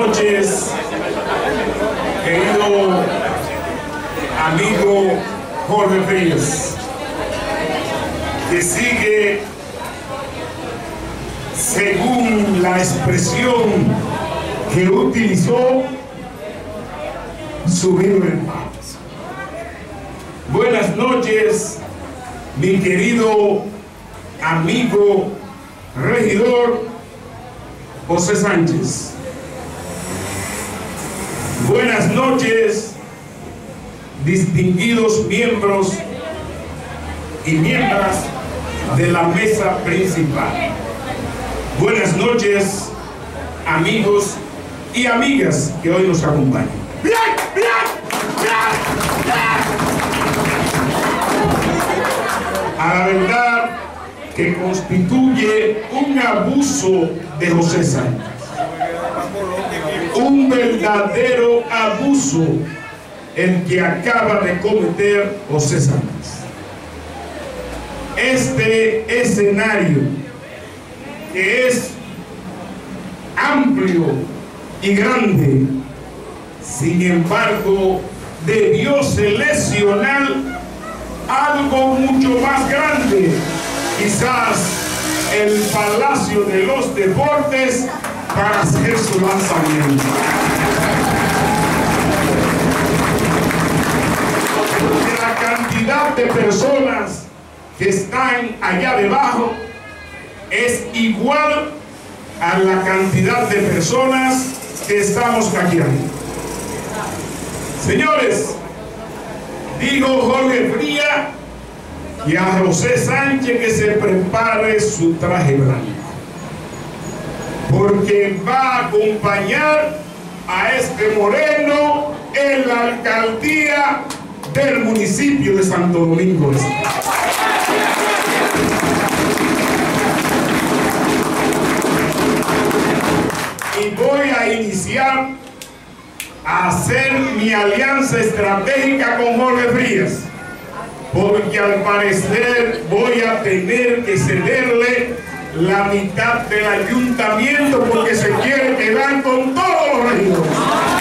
noches, querido amigo Jorge Frías, que sigue, según la expresión que utilizó, subido en paz. Buenas noches, mi querido amigo regidor José Sánchez. Buenas noches, distinguidos miembros y miembros de la mesa principal. Buenas noches, amigos y amigas que hoy nos acompañan. ¡Bien, bien, bien, bien! A la verdad que constituye un abuso de José Sánchez, un verdadero abuso el que acaba de cometer José Sánchez. Este escenario, que es amplio y grande, sin embargo debió seleccionar algo mucho más grande, quizás el Palacio de los Deportes, para hacer su lanzamiento. Porque la cantidad de personas que están allá debajo es igual a la cantidad de personas que estamos aquí arriba. Señores, digo Jorge Frías y a José Sánchez que se prepare su traje blanco, porque va a acompañar a este moreno en la alcaldía del municipio de Santo Domingo Este. Y voy a iniciar a hacer mi alianza estratégica con Jorge Frías, porque al parecer voy a tener que cederle la mitad del ayuntamiento, porque se quiere quedar con todos los regidores.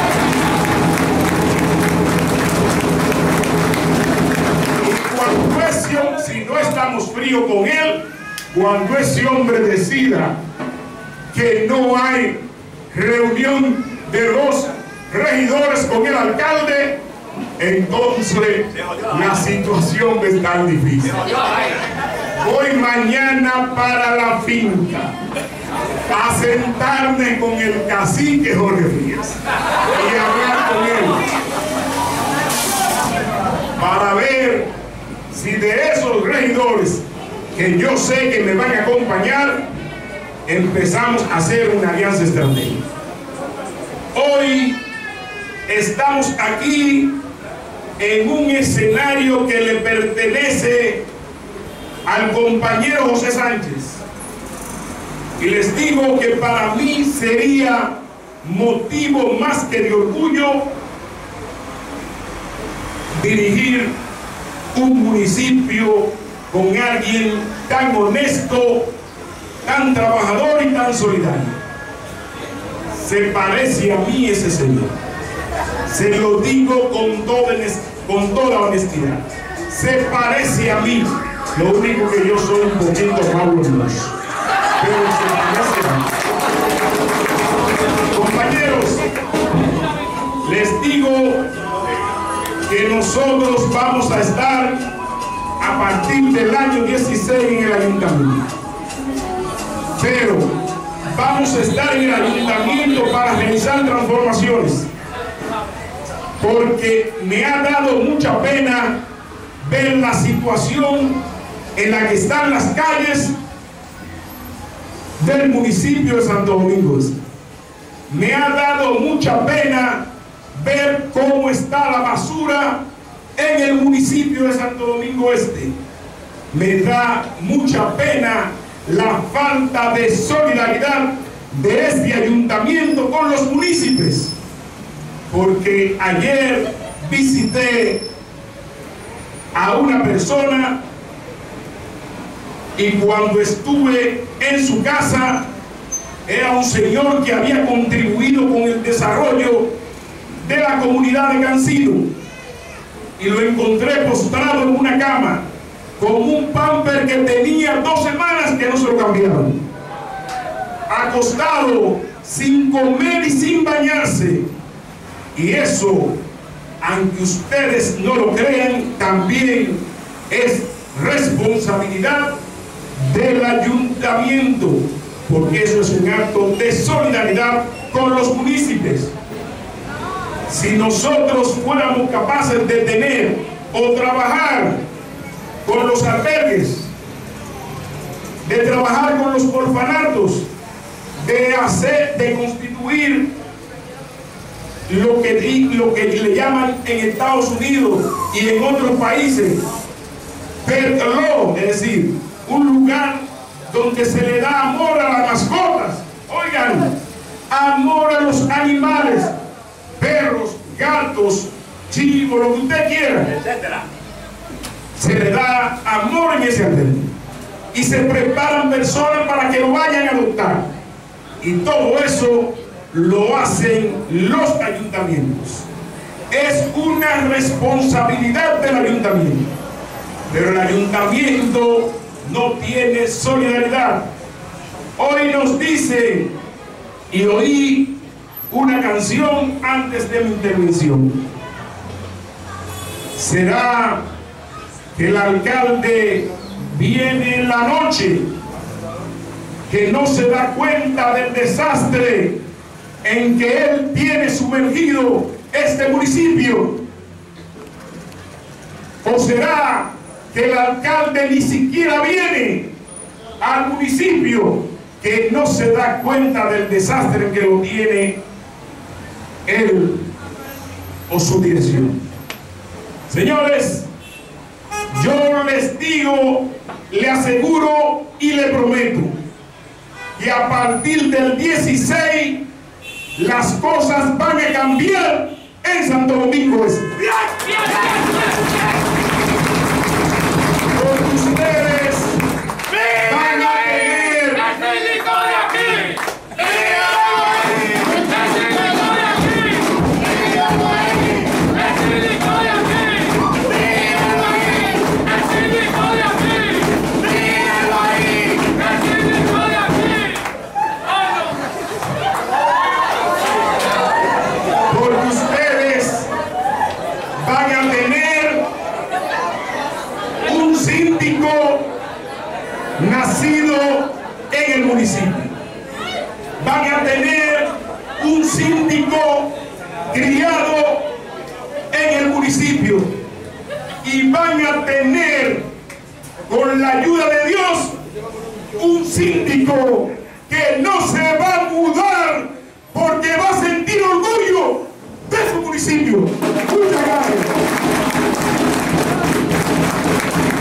Y cuando si no estamos fríos con él, cuando ese hombre decida que no hay reunión de los regidores con el alcalde, entonces la situación es tan difícil. Voy mañana para la finca a sentarme con el cacique Jorge Frías y hablar con él para ver si de esos regidores que yo sé que me van a acompañar, empezamos a hacer una alianza estratégica. Hoy estamos aquí en un escenario que le pertenece al compañero José Sánchez, y les digo que para mí sería motivo más que de orgullo dirigir un municipio con alguien tan honesto, tan trabajador y tan solidario. Se parece a mí ese señor, se lo digo con toda honestidad, se parece a mí. Lo único que yo soy un poquito más luminoso, pero se parece a mí. Compañeros, les digo que nosotros vamos a estar a partir del año 16 en el ayuntamiento, pero vamos a estar en el ayuntamiento para realizar transformaciones, porque me ha dado mucha pena ver la situación en la que están las calles del municipio de Santo Domingo Este. Me ha dado mucha pena ver cómo está la basura en el municipio de Santo Domingo Este. Me da mucha pena la falta de solidaridad de este ayuntamiento con los municipios, porque ayer visité a una persona y cuando estuve en su casa era un señor que había contribuido con el el desarrollo de la comunidad de Cancino, y lo encontré postrado en una cama con un pamper que tenía 2 semanas que no se lo cambiaron, acostado sin comer y sin bañarse. Y eso, aunque ustedes no lo crean, también es responsabilidad del ayuntamiento, porque eso es un acto de solidaridad con los municipios. Si nosotros fuéramos capaces de tener o trabajar con los albergues, de trabajar con los orfanatos, de constituir lo que le llaman en Estados Unidos y en otros países pet law, es decir, un lugar donde se le da amor a las mascotas, oigan, amor a los animales, perros, gatos, chivos, lo que usted quiera, etcétera. Se le da amor en ese albergue y se preparan personas para que lo vayan a adoptar, y todo eso lo hacen los ayuntamientos. Es una responsabilidad del ayuntamiento, pero el ayuntamiento no tiene solidaridad. Hoy nos dicen, y oí una canción antes de mi intervención, ¿será que el alcalde viene en la noche, que no se da cuenta del desastre en que él tiene sumergido este municipio? ¿O será que el alcalde ni siquiera viene al municipio, que no se da cuenta del desastre en que lo tiene él o su dirección? Señores, yo les digo, le aseguro y le prometo que a partir del 16 las cosas van a cambiar en Santo Domingo Este. Porque ustedes van a tener un síndico nacido en el municipio, van a tener un síndico criado en el municipio, y van a tener, con la ayuda de Dios, un síndico que no se va a mudar porque va a sentir orgullo de su municipio. Muchas gracias.